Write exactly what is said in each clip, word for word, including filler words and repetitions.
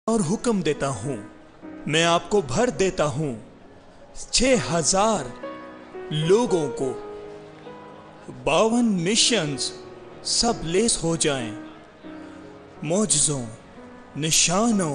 और हुक्म देता हूं, मैं आपको भर देता हूं। छह हजार लोगों को बावन मिशंस सब लेस हो जाएं, मौजज़ों, निशानों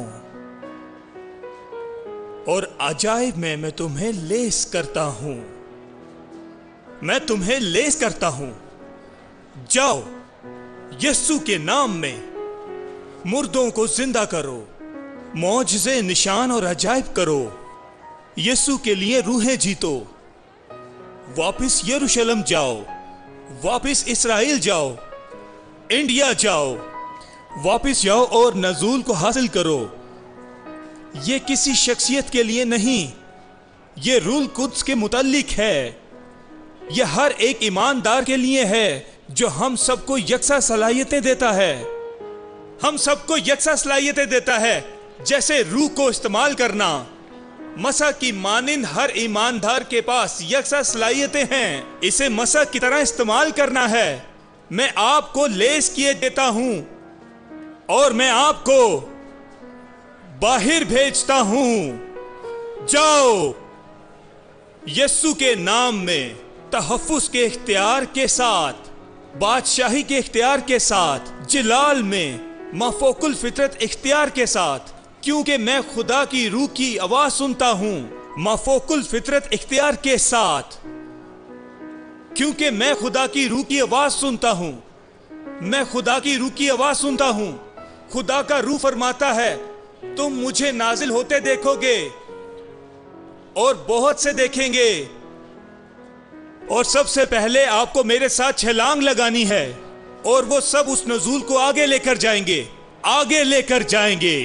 और अजायब में मैं तुम्हें लेस करता हूं। मैं तुम्हें लेस करता हूं। जाओ, यीशु के नाम में मुर्दों को जिंदा करो, मौजज़े, निशान और अजायब करो। यीशु के लिए रूहें जीतो। वापस यरूशलेम जाओ, वापस इस्राएल जाओ, इंडिया जाओ, वापस जाओ और नज़ूल को हासिल करो। ये किसी शख्सियत के लिए नहीं, ये रूल कुद्स के मुताल्लिक है। ये हर एक ईमानदार के लिए है जो हम सबको यकसा सलाहियतें देता है। हम सबको यकसा सलाहियतें देता है, जैसे रूह को इस्तेमाल करना। मसा की मानिंद हर ईमानदार के पास यकसा सलाहियतें हैं, इसे मसा की तरह इस्तेमाल करना है। मैं आपको लेस किए देता हूं और मैं आपको बाहर भेजता हूं। जाओ, यीशु के नाम में तहफ़्फ़ुज़ के इख्तियार के साथ, बादशाही के इख्तियार के साथ, जलाल में माफ़ोकुल फितरत इख्तियार के साथ, क्योंकि मैं खुदा की रूह की आवाज सुनता हूं। माफ़ोकुल फितरत इख्तियार के साथ, क्योंकि मैं खुदा की रूह की आवाज सुनता हूं। मैं खुदा की रूह की आवाज सुनता हूं। खुदा का रूह फरमाता है, तुम मुझे नाजिल होते देखोगे और बहुत से देखेंगे। और सबसे पहले आपको मेरे साथ छलांग लगानी है और वो सब उस नज़ूल को आगे लेकर जाएंगे, आगे लेकर जाएंगे।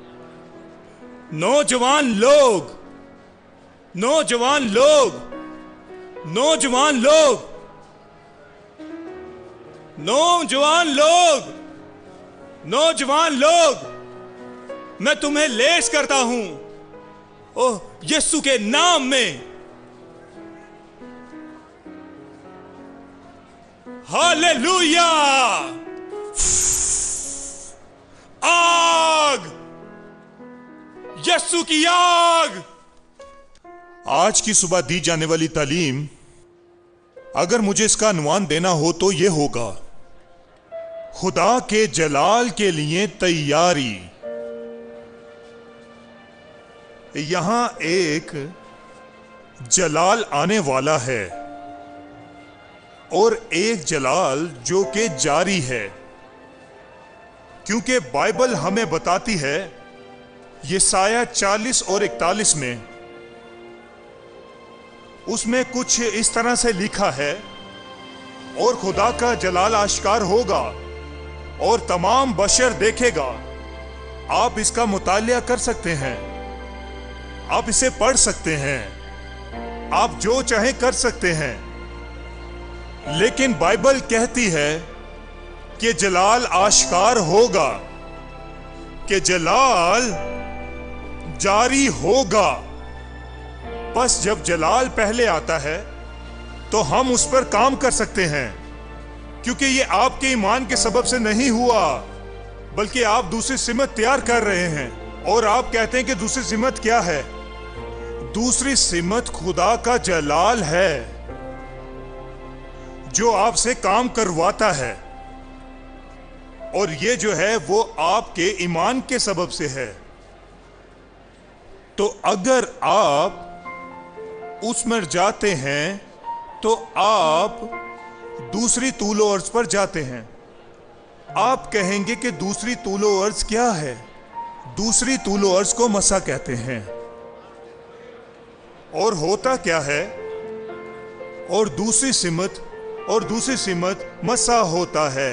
नौजवान लोग, नौजवान लोग, नौजवान लोग, नौजवान लोग, नौजवान लोग, मैं तुम्हें लेस करता हूं। ओह, यीशु के नाम में। हालेलुया। आग, यीशु की आग। आज की सुबह दी जाने वाली तालीम, अगर मुझे इसका अनुमान देना हो तो यह होगा, खुदा के जलाल के लिए तैयारी। यहां एक जलाल आने वाला है और एक जलाल जो कि जारी है, क्योंकि बाइबल हमें बताती है, यशायाह चालीस और इकतालीस में, उसमें कुछ इस तरह से लिखा है, और खुदा का जलाल आश्कार होगा और तमाम बशर देखेगा। आप इसका मुतालिया कर सकते हैं, आप इसे पढ़ सकते हैं, आप जो चाहे कर सकते हैं, लेकिन बाइबल कहती है कि जलाल आश्कार होगा, कि जलाल जारी होगा। बस जब जलाल पहले आता है तो हम उस पर काम कर सकते हैं, क्योंकि ये आपके ईमान के सबब से नहीं हुआ, बल्कि आप दूसरी सिमत तैयार कर रहे हैं। और आप कहते हैं कि दूसरी सिमत क्या है? दूसरी सिमत खुदा का जलाल है, जो आपसे काम करवाता है, और ये जो है वो आपके ईमान के सबब से है। तो अगर आप उसमें जाते हैं तो आप दूसरी तूलो अर्ज पर जाते हैं। आप कहेंगे कि दूसरी तूलो अर्ज क्या है? दूसरी तूलो अर्ज को मसा कहते हैं। और होता क्या है? और दूसरी सिमत और दूसरी सिमत मसा होता है,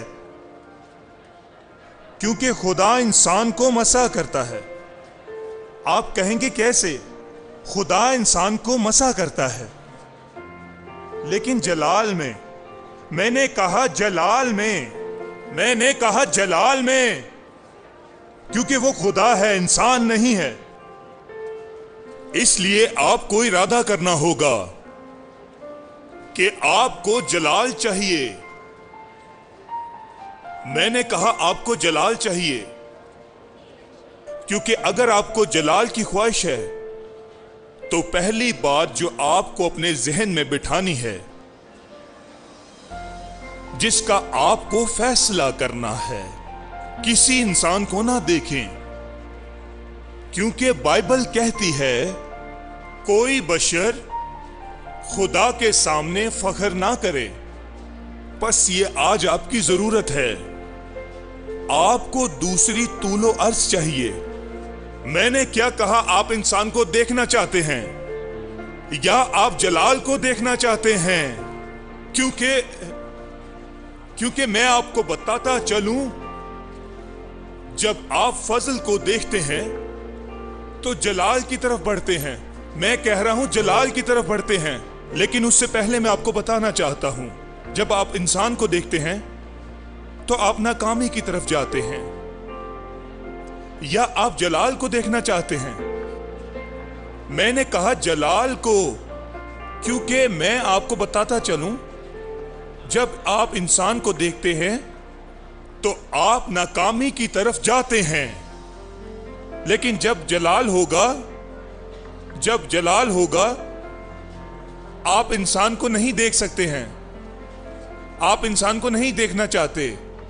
क्योंकि खुदा इंसान को मसा करता है। आप कहेंगे कैसे? खुदा इंसान को मसा करता है, लेकिन जलाल में, मैंने कहा जलाल में, मैंने कहा जलाल में, क्योंकि वो खुदा है, इंसान नहीं है। इसलिए आपको इरादा करना होगा कि आपको जलाल चाहिए। मैंने कहा आपको जलाल चाहिए, क्योंकि अगर आपको जलाल की ख्वाहिश है तो पहली बात जो आपको अपने जहन में बिठानी है, जिसका आपको फैसला करना है, किसी इंसान को ना देखें, क्योंकि बाइबल कहती है कोई बशर खुदा के सामने फख्र ना करे। बस ये आज आपकी जरूरत है। आपको दूसरी तूलो अर्ज चाहिए। मैंने क्या कहा? आप इंसान को देखना चाहते हैं या आप जलाल को देखना चाहते हैं? क्योंकि क्योंकि मैं आपको बताता चलूं, जब आप फजल को देखते हैं तो जलाल की तरफ बढ़ते हैं। मैं कह रहा हूं जलाल की तरफ बढ़ते हैं, लेकिन उससे पहले मैं आपको बताना चाहता हूं, जब आप इंसान को देखते हैं तो आप नाकामी की तरफ जाते हैं, या आप जलाल को देखना चाहते हैं? मैंने कहा जलाल को, क्योंकि मैं आपको बताता चलूं, जब आप इंसान को देखते हैं तो आप नाकामी की तरफ जाते हैं, लेकिन जब जलाल होगा जब जलाल होगा आप इंसान को नहीं देख सकते हैं। आप इंसान को नहीं देखना चाहते,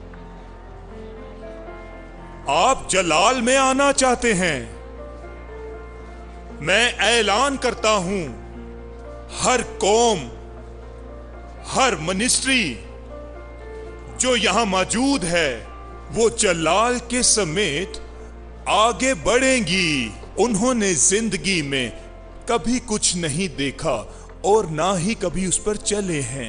आप जलाल में आना चाहते हैं। मैं ऐलान करता हूं, हर कौम, हर मिनिस्ट्री जो यहां मौजूद है वो जलाल के समेत आगे बढ़ेंगी। उन्होंने जिंदगी में कभी कुछ नहीं देखा और ना ही कभी उस पर चले हैं।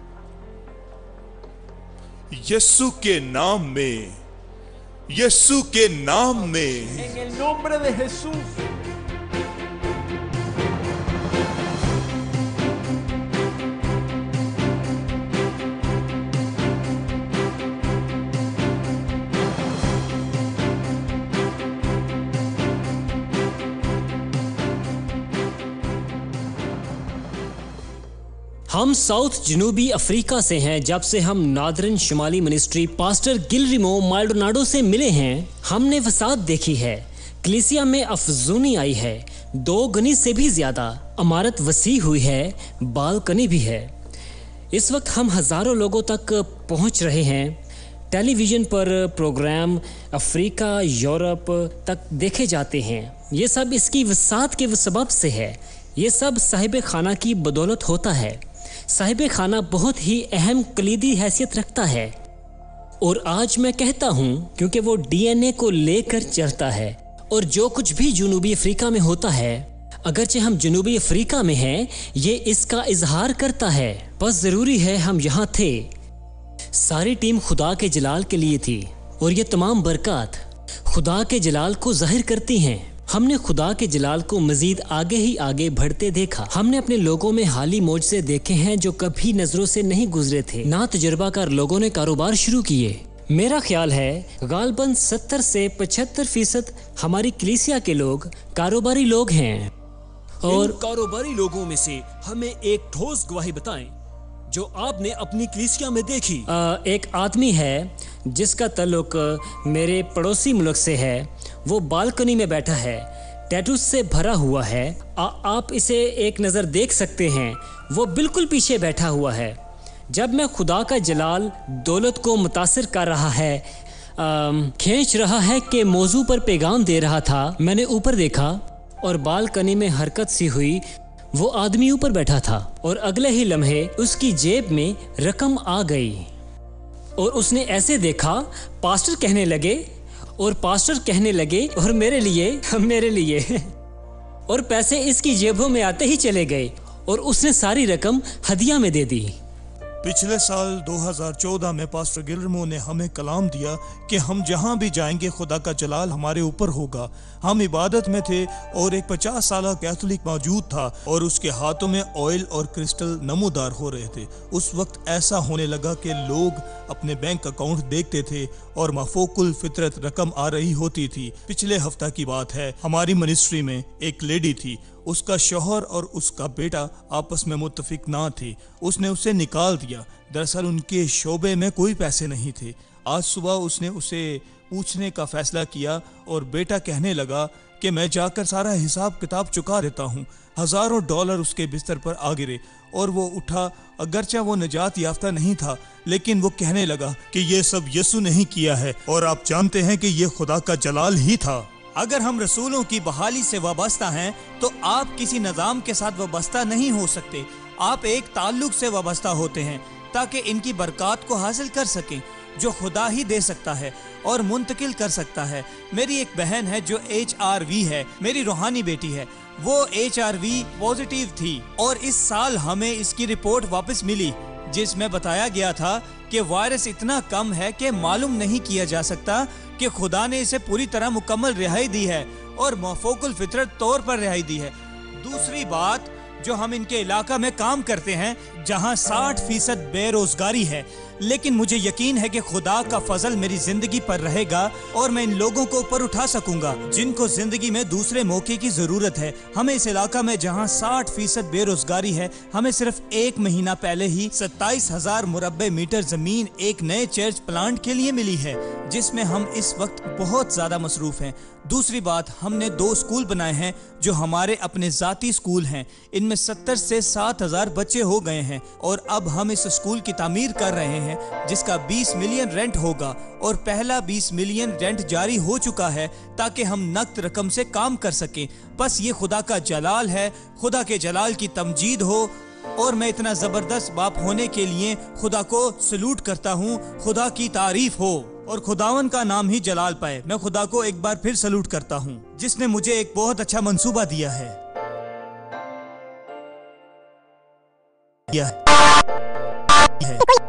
यीशु के नाम में, यीशु के नाम में, En el nombre de Jesús. हम साउथ जनूबी अफ्रीका से हैं। जब से हम नादरन शुमाली मिनिस्ट्री पास्टर गिलरिमो माल्डोनाडो से मिले हैं, हमने फसाद देखी है, कलीसिया में अफजूनी आई है, दो गनी से भी ज्यादा, इमारत वसी हुई है, बालकनी भी है। इस वक्त हम हजारों लोगों तक पहुंच रहे हैं। टेलीविजन पर प्रोग्राम अफ्रीका, यूरोप तक देखे जाते हैं। ये सब इसकी वसात के सबब से है। ये सब साहिब खाना की बदौलत होता है। साहिब खाना बहुत ही अहम कलीदी हैसियत रखता है, और आज मैं कहता हूँ क्योंकि वो डीएनए को लेकर चलता है। और जो कुछ भी जनूबी अफ्रीका में होता है, अगरचे हम जनूबी अफ्रीका में हैं, ये इसका इजहार करता है। बस जरूरी है हम यहाँ थे। सारी टीम खुदा के जलाल के लिए थी, और ये तमाम बरकत खुदा के जलाल को जाहिर करती हैं। हमने खुदा के जलाल को मजीद आगे ही आगे बढ़ते देखा। हमने अपने लोगों में हाली मोजज़े देखे हैं जो कभी नजरों से नहीं गुजरे थे। ना तजुर्बाकार लोगों ने कारोबार शुरू किए। मेरा ख्याल है गालबन सत्तर से पचहत्तर फीसद हमारी कलीसिया के लोग कारोबारी लोग हैं। और इन कारोबारी लोगों में से हमें एक ठोस गवाही बताएं जो आपने अपनी कलीसिया में देखी। आ, एक आदमी है जिसका ताल्लुक मेरे पड़ोसी मुल्क से है। वो बालकनी में बैठा है, टैटू से भरा हुआ है। आ, आप इसे एक नज़र देख सकते हैं। वो बिल्कुल पीछे बैठा हुआ है। जब मैं खुदा का जलाल दौलत को मुतासिर कर रहा है, खींच रहा है कि मौजू पर पैगाम दे रहा था, मैंने ऊपर देखा और बालकनी में हरकत सी हुई। वो आदमी ऊपर बैठा था और अगले ही लम्हे उसकी जेब में रकम आ गई और उसने ऐसे देखा। पास्टर कहने लगे और पास्टर कहने लगे और मेरे लिए मेरे लिए और पैसे इसकी जेबों में आते ही चले गए और उसने सारी रकम हदिया में दे दी। पिछले साल दो हज़ार चौदह में पास्टर गिलर्मो ने हमें कलाम दिया कि हम जहां भी जाएंगे खुदा का जलाल हमारे ऊपर होगा। हम इबादत में थे और एक पचास साल कैथोलिक मौजूद था और उसके हाथों में ऑयल और क्रिस्टल नमूदार हो रहे थे। उस वक्त ऐसा होने लगा कि लोग अपने बैंक अकाउंट देखते थे और मफोकुल फितरत रकम आ रही होती थी। पिछले हफ्ता की बात है, हमारी मिनिस्ट्री में एक लेडी थी। उसका शौहर और उसका बेटा आपस में मुत्तफिक ना थे। उसने उसे निकाल दिया। दरअसल उनके शोबे में कोई पैसे नहीं थे। आज सुबह उसने उसे पूछने का फैसला किया और बेटा कहने लगा कि मैं जाकर सारा हिसाब किताब चुका देता हूँ। हजारों डॉलर उसके बिस्तर पर आ गिरे और वो उठा। अगरचे वो निजात याफ्ता नहीं था, लेकिन वो कहने लगा कि ये सब यीशु ने ही किया है और आप जानते हैं कि ये खुदा का जलाल ही था। अगर हम रसूलों की बहाली से वाबस्ता हैं तो आप किसी निज़ाम के साथ वाबस्ता नहीं हो सकते। आप एक ताल्लुक से वाबस्ता होते हैं ताकि इनकी बरकत को हासिल कर सकें जो खुदा ही दे सकता है और मुंतकिल कर सकता है। मेरी एक बहन है जो एच आर वी है, मेरी रूहानी बेटी है। वो एच आर वी पॉजिटिव थी और इस साल हमें इसकी रिपोर्ट वापस मिली जिसमें बताया गया था कि वायरस इतना कम है कि मालूम नहीं किया जा सकता कि खुदा ने इसे पूरी तरह मुकम्मल रिहाई दी है और मौफूकुल फितरत तौर पर रिहाई दी है। दूसरी बात, जो हम इनके इलाका में काम करते हैं जहां साठ फीसद बेरोजगारी है, लेकिन मुझे यकीन है कि खुदा का फजल मेरी जिंदगी पर रहेगा और मैं इन लोगों को ऊपर उठा सकूंगा जिनको जिंदगी में दूसरे मौके की जरूरत है। हमें इस इलाका में जहां साठ फीसद बेरोजगारी है, हमें सिर्फ एक महीना पहले ही सत्ताईस हजार मुरब्बे मीटर जमीन एक नए चर्च प्लांट के लिए मिली है जिसमें हम इस वक्त बहुत ज्यादा मसरूफ हैं। दूसरी बात, हमने दो स्कूल बनाए हैं जो हमारे अपने जाती स्कूल हैं। इनमें सत्तर से सात हजार बच्चे हो गए हैं और अब हम इस स्कूल की तामीर कर रहे हैं जिसका बीस मिलियन रेंट होगा और पहला बीस मिलियन रेंट जारी हो चुका है ताकि हम नकद रकम से काम कर सकें। बस ये खुदा का जलाल है, खुदा के जलाल की तमजीद हो और मैं इतना जबरदस्त बाप होने के लिए खुदा को सलूट करता हूँ। खुदा की तारीफ हो और खुदावन का नाम ही जलाल पाए। मैं खुदा को एक बार फिर सलूट करता हूँ जिसने मुझे एक बहुत अच्छा मंसूबा दिया है, दिया है।